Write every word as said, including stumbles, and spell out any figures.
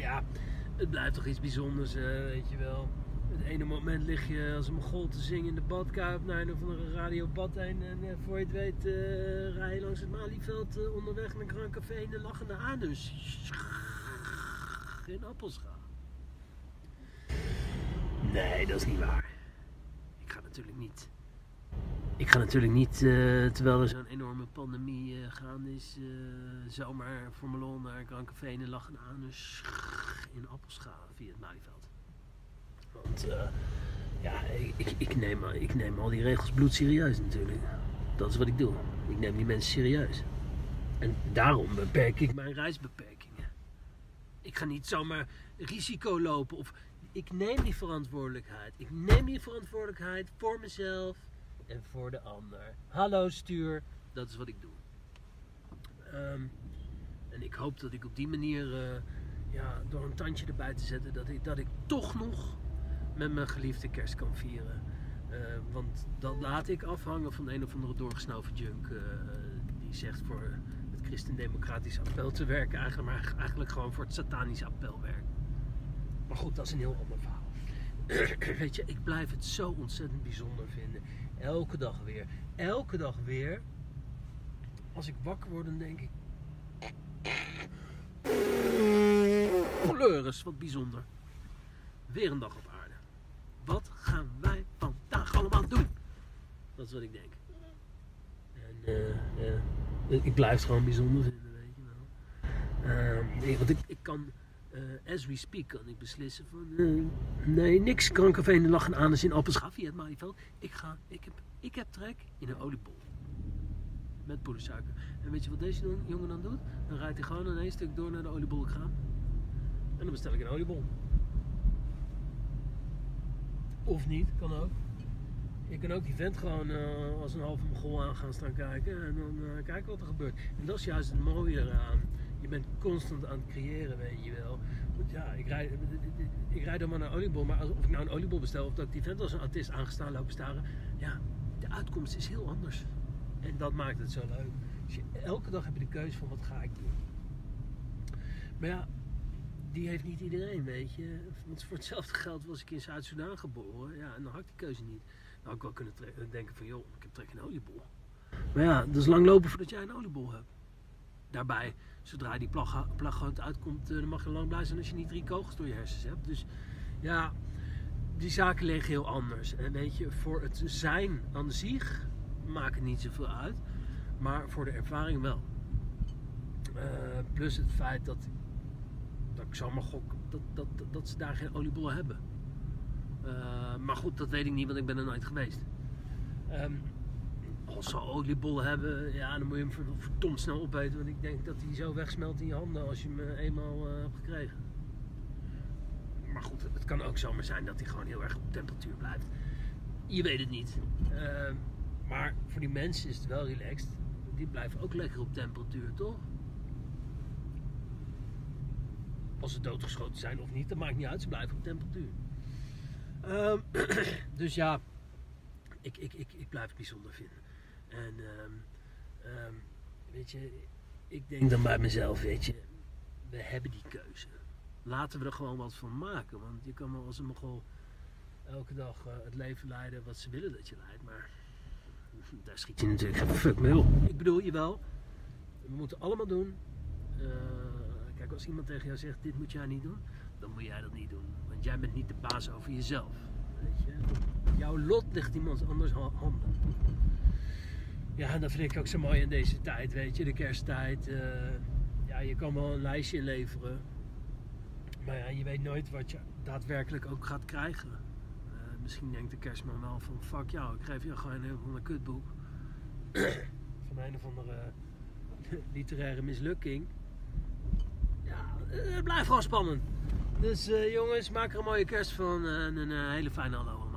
ja, het blijft toch iets bijzonders, uh, weet je wel. Het ene moment lig je als een mogol te zingen in de badkuip naar een of andere radio bad heen. En uh, voor je het weet uh, rij je langs het Malieveld uh, onderweg naar Grand Café in de lachende anus. In Appelscha. Nee, dat is niet waar. Ik ga natuurlijk niet. Ik ga natuurlijk niet, uh, terwijl er zo'n enorme pandemie uh, gaande is, uh, zomaar voor mijn lol naar Grand Café in de lachende anus in Appelscha via het Malieveld. Want uh, ja, ik, ik, ik, neem, ik neem al die regels bloedserieus natuurlijk. Dat is wat ik doe. Ik neem die mensen serieus. En daarom beperk ik mijn reisbeperkingen. Ik ga niet zomaar risico lopen of ik neem die verantwoordelijkheid. Ik neem die verantwoordelijkheid voor mezelf en voor de ander. Hallo stuur, dat is wat ik doe. Um, en ik hoop dat ik op die manier, uh, ja, door een tandje erbij te zetten, dat ik, dat ik toch nog met mijn geliefde kerst kan vieren. Uh, want dat laat ik afhangen van een of andere doorgesnoven junk uh, die zegt voor het christendemocratisch appel te werken, eigenlijk, maar eigenlijk gewoon voor het satanisch appel werken. Maar goed, dat is een heel ander verhaal. Weet je, ik blijf het zo ontzettend bijzonder vinden. Elke dag weer. Elke dag weer. Als ik wakker word, dan denk ik... Pleuris, wat bijzonder. Weer een dag op aarde. Wat gaan wij vandaag allemaal doen? Dat is wat ik denk. En uh, uh, ik blijf het gewoon bijzonder vinden, weet je wel. Uh, want ik, ik kan... Uh, as we speak kan ik beslissen van uh, nee, niks Grand Café in de lachende anus in Appelscha via het Malieveld. Ik ga, ik heb, ik heb trek in een oliebol. Met poedersuiker. En weet je wat deze jongen dan doet? Dan rijdt hij gewoon een één stuk door naar de oliebollenkraam. En dan bestel ik een oliebol. Of niet, kan ook. Je kan ook die vent gewoon uh, als een halve mogol aan gaan staan kijken. En dan uh, kijken wat er gebeurt. En dat is juist het mooie eraan. Je bent constant aan het creëren, weet je wel. Want ja, ik rijd, ik rijd dan maar naar een oliebol. Maar of ik nou een oliebol bestel of dat ik die vent als een artiest aangestaan lopen staren. Ja, de uitkomst is heel anders. En dat maakt het zo leuk. Dus je, elke dag heb je de keuze van wat ga ik doen. Maar ja, die heeft niet iedereen, weet je. Want voor hetzelfde geld was ik in Zuid-Soedan geboren. Ja, en dan had ik die keuze niet. Dan had ik wel kunnen denken van, joh, ik heb trek in een oliebol. Maar ja, dat is lang lopen voordat jij een oliebol hebt. Daarbij, zodra die plaggoot uitkomt, dan mag je lang blij zijn als je niet drie kogels door je hersens hebt. Dus ja, die zaken liggen heel anders. En weet je, voor het zijn aan zich maakt het niet zoveel uit. Maar voor de ervaring wel. Uh, plus het feit dat, dat ik zomaar gok dat, dat, dat, dat ze daar geen oliebollen hebben. Uh, maar goed, dat weet ik niet, want ik ben er nooit geweest. Um, Als ze oliebollen hebben, ja, dan moet je hem verdomd snel opeten. Want ik denk dat hij zo wegsmelt in je handen als je hem eenmaal uh, hebt gekregen. Maar goed, het kan ook zomaar zijn dat hij gewoon heel erg op temperatuur blijft. Je weet het niet. Uh, maar voor die mensen is het wel relaxed. Die blijven ook lekker op temperatuur, toch? Als ze doodgeschoten zijn of niet, dat maakt niet uit. Ze blijven op temperatuur. Uh, dus ja, ik, ik, ik, ik blijf het bijzonder vinden. En um, um, weet je, ik denk dan bij mezelf, weet je, we hebben die keuze. Laten we er gewoon wat van maken. Want je kan wel als een mogol elke dag uh, het leven leiden wat ze willen dat je leidt. Maar daar schiet je natuurlijk geen fuck mee op. Ik bedoel, jawel, we moeten allemaal doen. Uh, kijk, als iemand tegen jou zegt, dit moet jij niet doen, dan moet jij dat niet doen. Want jij bent niet de baas over jezelf. Weet je? Jouw lot ligt iemand anders handen. Ja, en dat vind ik ook zo mooi in deze tijd, weet je, de kersttijd. Uh, ja, je kan wel een lijstje inleveren. Maar ja, je weet nooit wat je daadwerkelijk ook gaat krijgen. Uh, misschien denkt de kerstman wel van, fuck jou, ik geef je gewoon een of ander kutboek. Van een of andere literaire mislukking. Ja, het blijft gewoon spannend. Dus uh, jongens, maak er een mooie kerst van en een uh, hele fijne hallo.